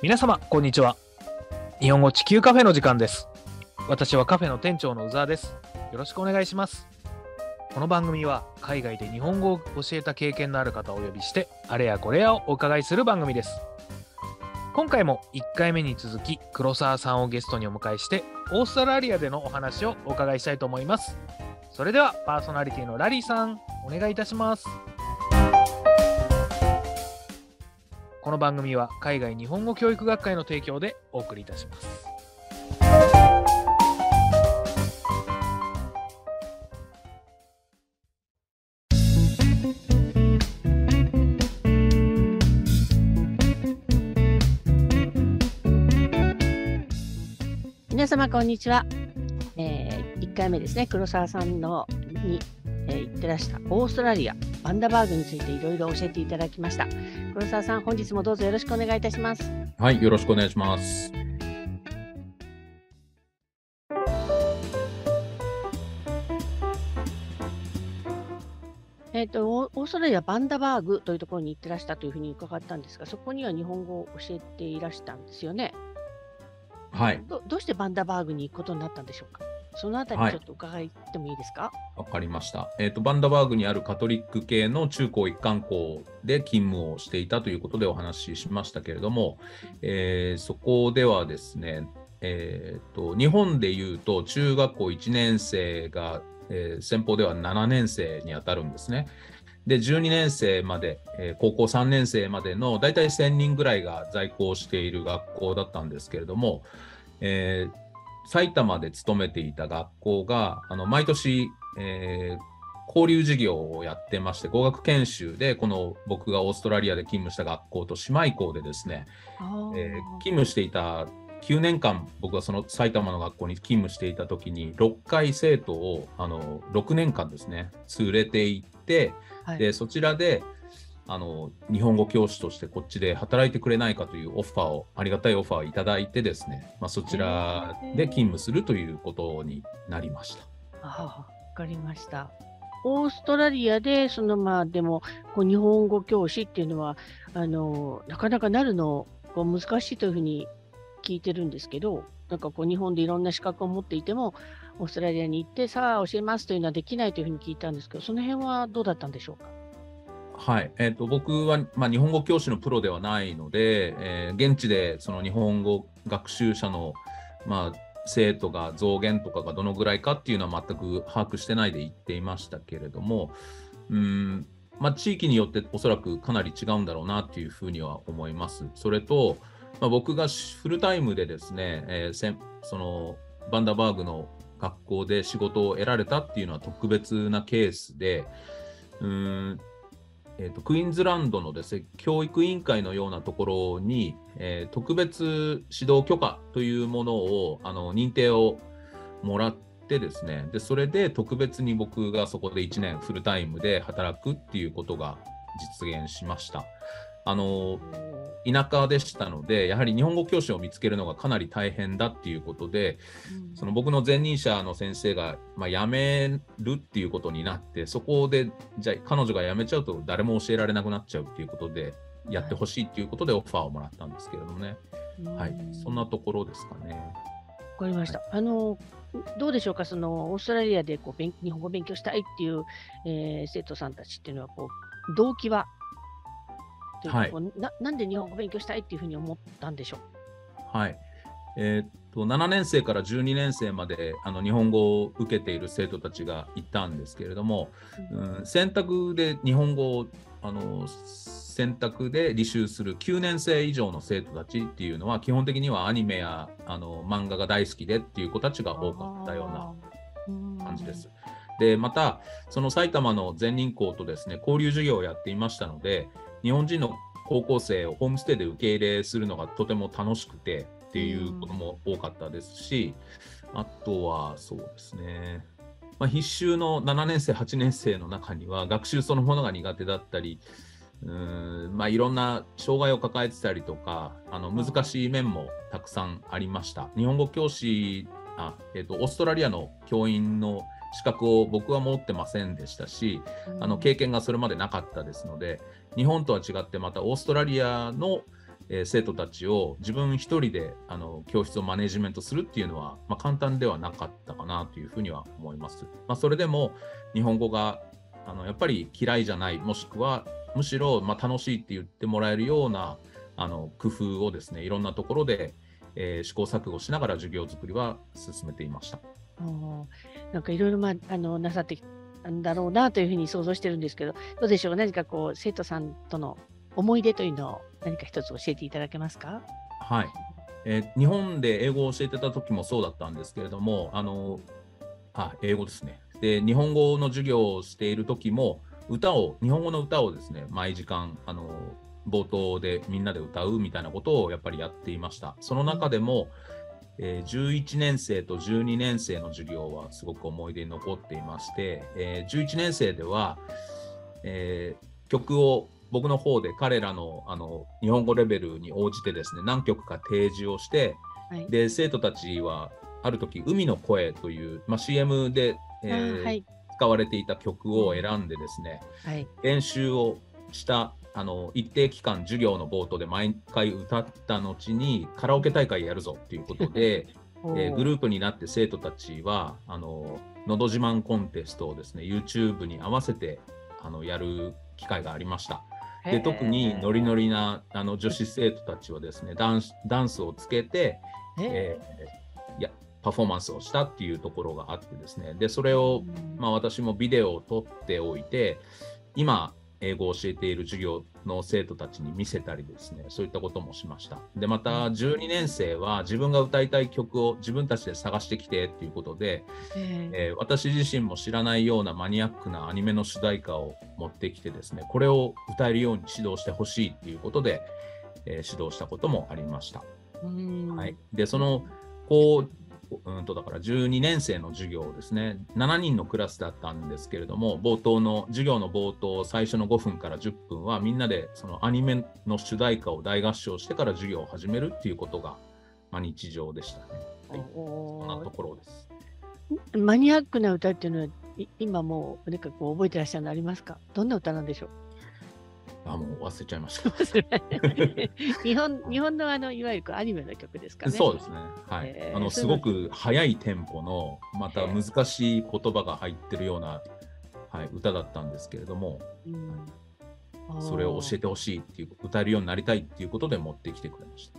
皆様こんにちは。日本語地球カフェの時間です。私はカフェの店長の宇沢です。よろしくお願いします。この番組は海外で日本語を教えた経験のある方をお呼びしてあれやこれやをお伺いする番組です。今回も1回目に続き黒沢さんをゲストにお迎えしてオーストラリアでのお話をお伺いしたいと思います。それではパーソナリティのラリーさんお願いいたします。この番組は海外日本語教育学会の提供でお送りいたします。 皆様こんにちは。1回目ですね、黒沢さんのに、行ってらしたオーストラリアバンダバーグについていろいろ教えていただきました。黒沢さん、本日もどうぞよろしくお願いいたします。 はい、よろしくお願いします。 オーストラリアバンダバーグというところに行ってらしたというふうに伺ったんですが、そこには日本語を教えていらしたんですよね。 はい。 どうしてバンダバーグに行くことになったんでしょうか。そのあたりちょっと伺ってもいいですか。 わかりました。バンダバーグにあるカトリック系の中高一貫校で勤務をしていたということでお話ししましたけれども、そこではですね、日本でいうと中学校1年生が、先方では7年生にあたるんですね。で、12年生まで、高校3年生までのだいたい1000人ぐらいが在校している学校だったんですけれども、埼玉で勤めていた学校が毎年、交流事業をやってまして、語学研修でこの僕がオーストラリアで勤務した学校と姉妹校でですね、勤務していた9年間僕はその埼玉の学校に勤務していた時に6回生徒を6年間ですね連れて行って、 はい、 でそちらで日本語教師としてこっちで働いてくれないかというオファーを、ありがたいオファーをいただいてですね、そちらで勤務するということになりました。 わかりました。オーストラリアででも日本語教師っていうのはなかなかなるの難しいというふうに聞いてるんですけど、なんか日本でいろんな資格を持っていてもオーストラリアに行ってさあ教えますというのはできないというふうに聞いたんですけど、その辺はどうだったんでしょうか。 はい、僕は、日本語教師のプロではないので、現地でその日本語学習者の、生徒が増減とかがどのぐらいかっていうのは全く把握してないで言っていましたけれども、地域によっておそらくかなり違うんだろうなっていうふうには思います。それと、僕がフルタイムでですね、そのバンダバーグの学校で仕事を得られたっていうのは特別なケースで、クイーンズランドのですね、教育委員会のようなところに、特別指導許可というものを認定をもらってですね、でそれで特別に僕がそこで1年フルタイムで働くっていうことが実現しました。田舎でしたので、やはり日本語教師を見つけるのがかなり大変だっていうことで、その僕の前任者の先生が、辞めるっていうことになって、そこでじゃあ彼女が辞めちゃうと誰も教えられなくなっちゃうっていうことで、やってほしいっていうことでオファーをもらったんですけれどもね、はい、そんなところですかね。 わかりました。はい、どうでしょうか、オーストラリアで日本語を勉強したいっていう、生徒さんたちっていうのは動機ははい、 なんで日本語を勉強したいっていうふうに思ったんでしょう。はい、7年生から12年生まで日本語を受けている生徒たちがいたんですけれども、選択で日本語を選択で履修する9年生以上の生徒たちっていうのは基本的にはアニメや漫画が大好きでっていう子たちが多かったような感じです。でまたその埼玉の全人校とですね交流授業をやっていましたので、日本人の高校生をホームステイで受け入れするのがとても楽しくてっていうことも多かったですし、あとはそうですね、必修の7年生8年生の中には学習そのものが苦手だったり、いろんな障害を抱えてたりとか難しい面もたくさんありました。日本語教師オーストラリアの教員の資格を僕は持ってませんでしたし、経験がそれまでなかったですので、日本とは違ってまたオーストラリアの生徒たちを自分一人で教室をマネジメントするっていうのは、簡単ではなかったかなというふうには思います。それでも日本語がやっぱり嫌いじゃない、もしくはむしろ楽しいって言ってもらえるような工夫をですね、いろんなところで、試行錯誤しながら授業作りは進めていました。 なんかいろいろなさってきたんだろうなというふうに想像してるんですけど、どうでしょう、何かこう生徒さんとの思い出というのを何か一つ教えていただけますか？ はい、日本で英語を教えてた時もそうだったんですけれども、英語ですね。で、日本語の授業をしている時も日本語の歌をですね、毎時間冒頭でみんなで歌うみたいなことをやっぱりやっていました。その中でも、11年生と12年生の授業はすごく思い出に残っていまして、11年生では、曲を僕の方で彼らの日本語レベルに応じてですね、何曲か提示をして、で生徒たちはある時海の声という、CM で、使われていた曲を選んでですね、練習をした一定期間授業の冒頭で毎回歌った後にカラオケ大会やるぞということでグループになって生徒たちはのど自慢コンテストをですね YouTube に合わせてやる機会がありました。で特にノリノリな女子生徒たちはですねダンスをつけて、パフォーマンスをしたっていうところがあってですね、でそれを、私もビデオを撮っておいて今英語を教えている授業の生徒たちに見せたりですね、そういったこともしました。でまた12年生は自分が歌いたい曲を自分たちで探してきてっていうことで、私自身も知らないようなマニアックなアニメの主題歌を持ってきてですね、これを歌えるように指導してほしいっていうことで、指導したこともありました。でそのだから12年生の授業ですね、7人のクラスだったんですけれども、授業の冒頭最初の5分から10分はみんなでそのアニメの主題歌を大合唱してから授業を始めるっていうことが、日常でしたね。そんなところです。 マニアックな歌っていうのは今もう覚えてらっしゃるのありますか？どんな歌なんでしょう？ もう忘れちゃいました。 日本のいわゆるアニメの曲ですかね。 そうですね。すごく速いテンポのまた難しい言葉が入ってるような、歌だったんですけれども、それを教えてほしいっていう、歌えるようになりたいっていうことで持ってきてくれました。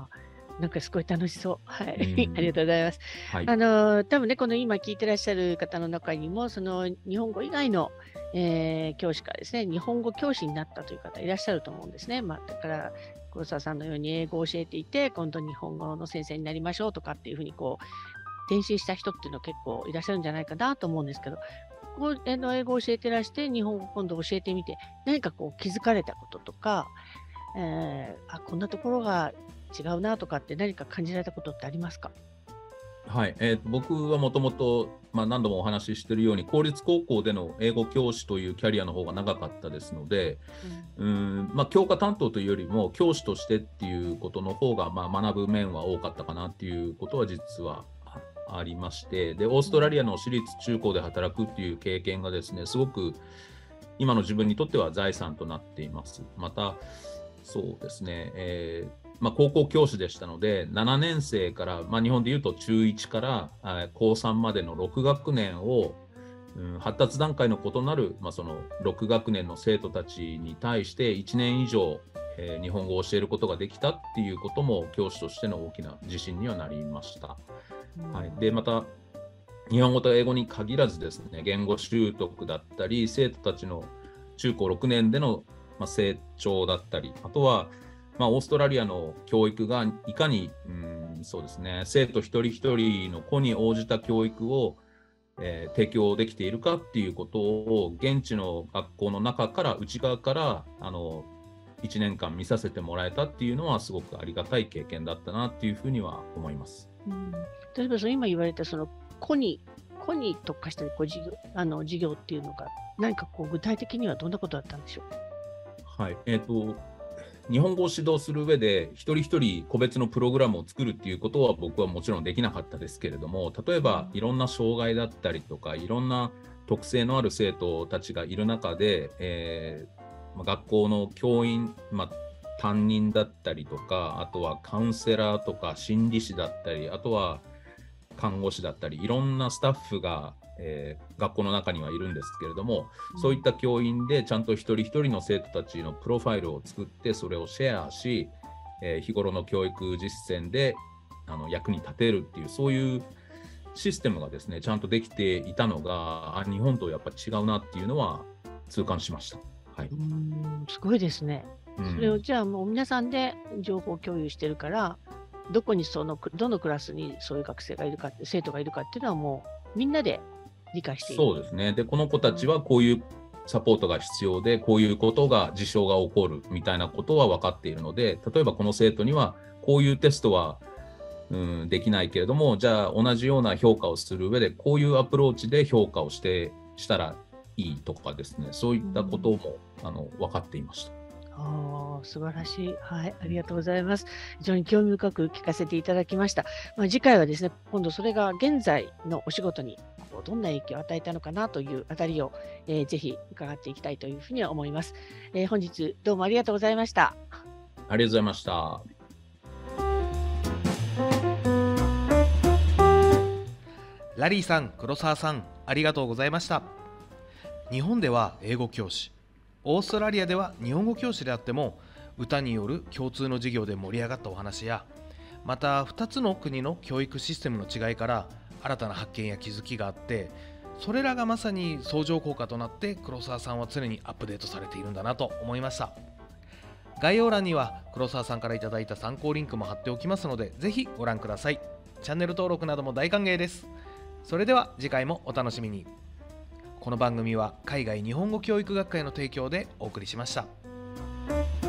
なんかすごい楽しそう。ありがとうございます。多分ね、この今聞いてらっしゃる方の中にも、その日本語以外の、教師からですね、日本語教師になったという方いらっしゃると思うんですね。だから黒沢さんのように英語を教えていて、今度日本語の先生になりましょうとかっていうふうに転身した人っていうの結構いらっしゃるんじゃないかなと思うんですけど、英語を教えてらして、日本語を今度教えてみて、何か気づかれたこととか、こんなところが違うなとかって何か感じられたことってありますか？ 僕はもともと何度もお話ししているように公立高校での英語教師というキャリアの方が長かったですので、教科担当というよりも教師としてっていうことの方が学ぶ面は多かったかなっていうことは実はありまして、でオーストラリアの私立中高で働くっていう経験がですね、すごく今の自分にとっては財産となっています。またそうですね、高校教師でしたので、7年生から、日本でいうと中1から高3までの6学年を、発達段階の異なる、その6学年の生徒たちに対して1年以上、日本語を教えることができたっていうことも教師としての大きな自信にはなりました。でまた日本語と英語に限らずですね、言語習得だったり、生徒たちの中高6年での、成長だったり、あとはオーストラリアの教育がいかに、そうですね、生徒一人一人の子に応じた教育を、提供できているかっていうことを現地の学校の中から内側から1年間見させてもらえたっていうのはすごくありがたい経験だったなっていうふうには思います。 例えば今言われたその子に特化した授業っていうのが何か具体的にはどんなことだったんでしょう？ 日本語を指導する上で一人一人個別のプログラムを作るっていうことは僕はもちろんできなかったですけれども、例えばいろんな障害だったりとかいろんな特性のある生徒たちがいる中で、学校の教員、 担任だったりとか、あとはカウンセラーとか心理師だったり、あとは看護師だったり、いろんなスタッフが、学校の中にはいるんですけれども、そういった教員でちゃんと一人一人の生徒たちのプロファイルを作って、それをシェアし、日頃の教育実践で役に立てるっていう、そういうシステムがですねちゃんとできていたのが、日本とやっぱり違うなっていうのは痛感しました。はい、 すごいですね。それをじゃあもう皆さんで情報共有してるから、どこにどのクラスにそういう学生がいるか、生徒がいるかっていうのはもうみんなで理解している。 そうですね。でこの子たちはこういうサポートが必要で、こういうことが事象が起こるみたいなことは分かっているので、例えばこの生徒にはこういうテストはできないけれども、じゃあ同じような評価をする上でこういうアプローチで評価をしたらいいとかですね、そういったことも分かっていました。 素晴らしい。はい、ありがとうございます。非常に興味深く聞かせていただきました。次回はですね、今度それが現在のお仕事にどんな影響を与えたのかなというあたりを、ぜひ伺っていきたいというふうには思います。本日どうもありがとうございました。 ありがとうございました。 ラリーさん、黒沢さん、ありがとうございました。日本では英語教師、オーストラリアでは日本語教師であっても、歌による共通の授業で盛り上がったお話や、また2つの国の教育システムの違いから新たな発見や気づきがあって、それらがまさに相乗効果となって黒沢さんは常にアップデートされているんだなと思いました。概要欄には黒沢さんからいただいた参考リンクも貼っておきますので、ぜひご覧ください。チャンネル登録なども大歓迎です。それでは次回もお楽しみに。この番組は海外日本語教育学会の提供でお送りしました。